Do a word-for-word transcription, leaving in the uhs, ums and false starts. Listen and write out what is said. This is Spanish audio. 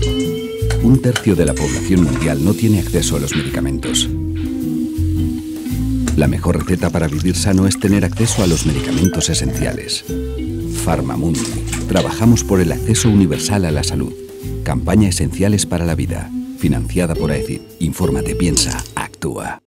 Un tercio de la población mundial no tiene acceso a los medicamentos. La mejor receta para vivir sano es tener acceso a los medicamentos esenciales. Farmamundi. Trabajamos por el acceso universal a la salud. Campaña Esenciales para la Vida. Financiada por AECID. Infórmate, piensa, actúa.